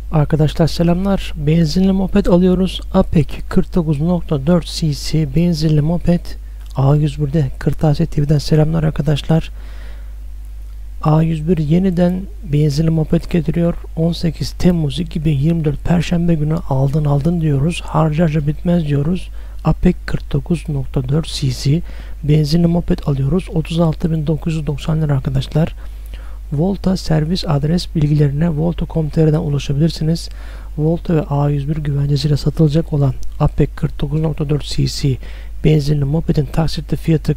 Arkadaşlar selamlar. Benzinli moped alıyoruz. Apek 49.4 cc benzinli moped. A101'de Kırtasiye TV'den selamlar arkadaşlar. A101 yeniden benzinli moped getiriyor. 18 Temmuz 2024 Perşembe günü aldın diyoruz. Harcarca bitmez diyoruz. Apek 49.4 cc benzinli moped alıyoruz. 36.990 lira arkadaşlar. Volta servis adres bilgilerine volta.com.tr'den ulaşabilirsiniz. Volta ve A101 güvencesiyle satılacak olan Apek 49.4 cc benzinli mopedin taksitli fiyatı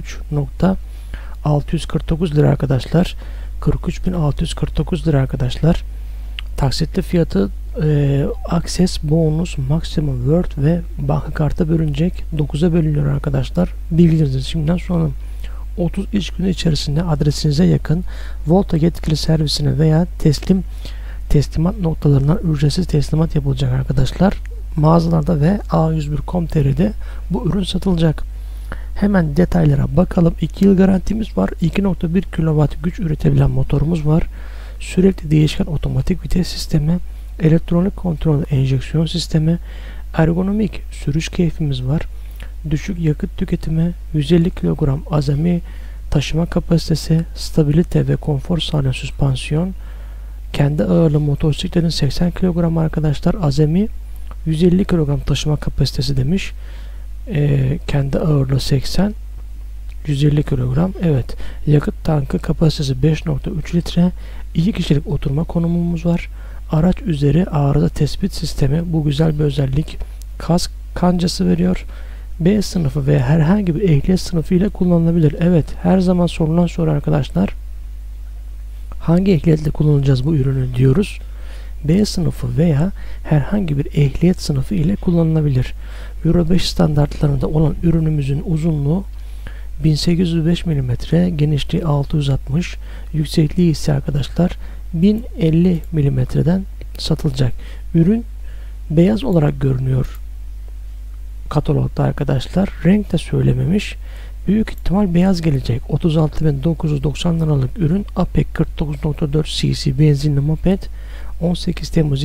43.649 lira arkadaşlar. 43.649 lira arkadaşlar. Taksitli fiyatı Access, bonus, maksimum, Word ve banka kartı bölünecek. 9'a bölünüyor arkadaşlar. Bilgilerinizi şimdiden sonra 30 iş günü içerisinde adresinize yakın Volta yetkili servisine veya teslimat noktalarından ücretsiz teslimat yapılacak arkadaşlar. Mağazalarda ve A101.com.tr'de bu ürün satılacak. Hemen detaylara bakalım. 2 yıl garantimiz var. 2.1 kW güç üretebilen motorumuz var. Sürekli değişken otomatik vites sistemi, elektronik kontrol enjeksiyon sistemi, ergonomik sürüş keyfimiz var. Düşük yakıt tüketimi, 150 kilogram azami taşıma kapasitesi, stabilite ve konfor sağlayan süspansiyon, kendi ağırlığı motosikletin 80 kilogram arkadaşlar, azami 150 kilogram taşıma kapasitesi demiş. Kendi ağırlığı 80, 150 kilogram. Evet, yakıt tankı kapasitesi 5.3 litre, 2 kişilik oturma konumumuz var. Araç üzeri arıza tespit sistemi, bu güzel bir özellik. Kask kancası veriyor. B sınıfı veya herhangi bir ehliyet sınıfı ile kullanılabilir. Evet, her zaman sorulan soru arkadaşlar. Hangi ehliyetle kullanacağız bu ürünü diyoruz. B sınıfı veya herhangi bir ehliyet sınıfı ile kullanılabilir. Euro 5 standartlarında olan ürünümüzün uzunluğu 1805 mm, genişliği 660, yüksekliği ise arkadaşlar 1050 mm'den satılacak. Ürün beyaz olarak görünüyor katalogda arkadaşlar. Renk de söylememiş. Büyük ihtimal beyaz gelecek. 36.990 liralık ürün Apek 49.4 cc benzinli moped 18 Temmuz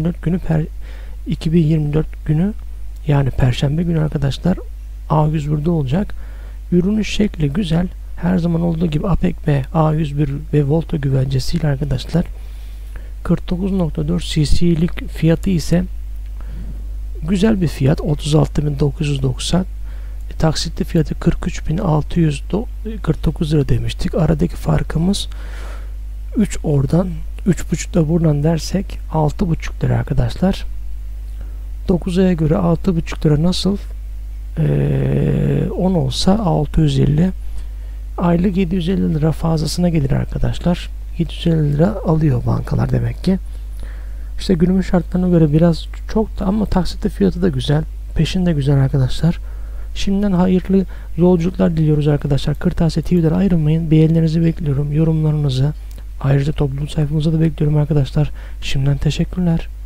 2024 günü yani Perşembe günü arkadaşlar A101'de olacak. Ürünün şekli güzel. Her zaman olduğu gibi Apek ve A101 ve Volta güvencesiyle arkadaşlar. 49.4 cc'lik fiyatı ise güzel bir fiyat, 36.990. Taksitli fiyatı 43.649 lira demiştik. Aradaki farkımız 3 oradan 3.5 da buradan dersek 6.5 lira arkadaşlar. 9 aya göre 6.5 lira nasıl? 10 olsa 650, aylık 750 lira fazlasına gelir arkadaşlar. 750 lira alıyor bankalar demek ki. İşte günümüz şartlarına göre biraz çok da ama taksitli fiyatı da güzel. Peşin de güzel arkadaşlar. Şimdiden hayırlı yolculuklar diliyoruz arkadaşlar. Kırtasiye TV'den ayrılmayın. Beğenilerinizi bekliyorum. Yorumlarınızı. Ayrıca topluluk sayfamıza da bekliyorum arkadaşlar. Şimdiden teşekkürler.